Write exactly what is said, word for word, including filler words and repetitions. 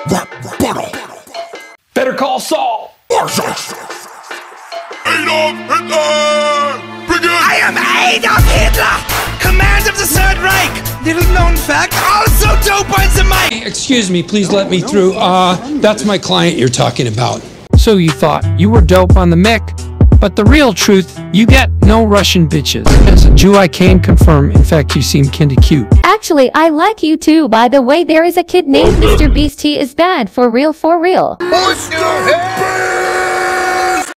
that bottle. Better call Saul. Adolf Hitler! Begin! I am Adolf Hitler, commander of the Third Reich. Little known fact, also dope on the mic. Excuse me, please let me through. Uh, that's my client you're talking about. So you thought you were dope on the mic, but the real truth, you get no Russian bitches. As a Jew, I can confirm, in fact, you seem kinda cute. Actually, I like you too. By the way, there is a kid named Mister Beast. He is bad for real, for real. Mister Beast!